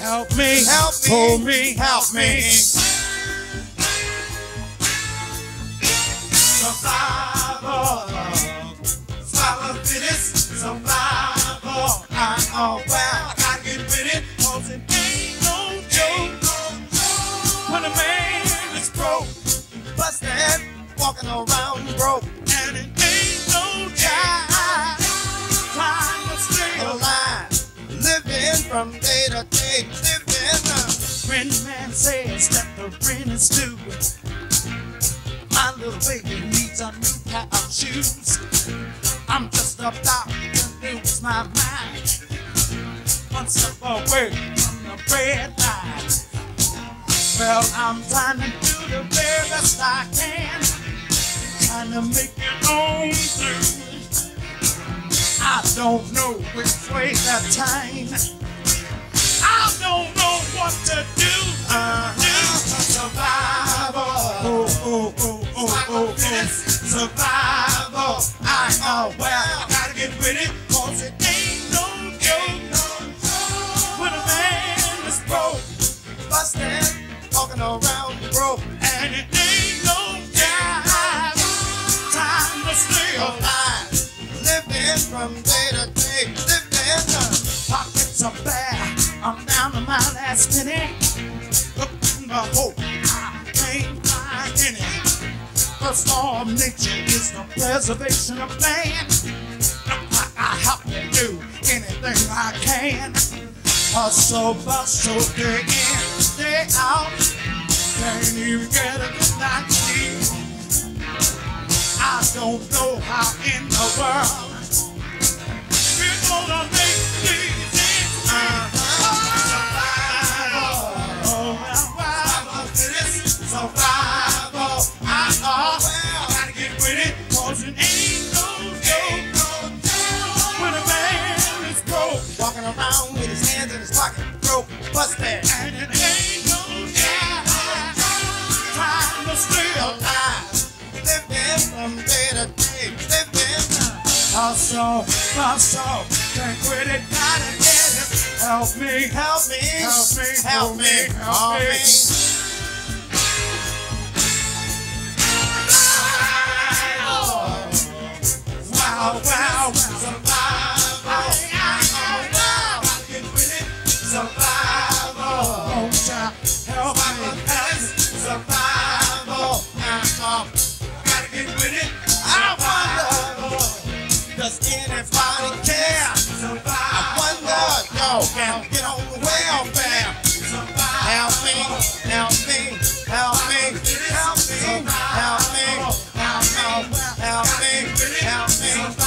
help me, help me, hold me, help me. Survival, survival fittest, survival. Oh well, I gotta get with it, 'cause it ain't no joke. When a man is broke, busted, walking around broke, and it ain't no job. Trying to stay alive, living from day to day, living. When man says that the rent is due, my little baby needs a new pair of shoes. I'm just about to lose my mind, one step away from the red light. well, I'm trying to do the very best I can, Trying to make it on through. I don't know which way to turn. I don't know what to do. Survival, Oh, oh, oh, oh, oh, oh. survival. I know well, I gotta get with it, 'cause it ain't no joke. When a man is broke, busted, walking around broke, And it ain't no job. time to stay alive. Living from day to day, living. Pockets are bare, I'm down to my last penny. Looking for hope, I can't find any. First law of nature is the preservation of man. I have to do anything I can. Hustle, bustle, day in, day out. Can't even get a good night's sleep. I don't know how in the world we're gonna make these ends meet. Survival, I Gotta get with it, 'cause it ain't no joke. When a man is broke, walking around with his hands in his pocket, broke, busted, and it ain't no job. Trying to stay alive. living from day to day, living. Hustle, can't quit it, gotta get it. Help me, Help me, help me, help me, help me. Wow, wow, Survival, wow, get with it. Survival, oh child, help me, survival, gotta get with it. I wonder, does anybody care? I wonder, yo, can I get on the welfare? Help me, help me, help me, help me, help me, help me, help me, help me.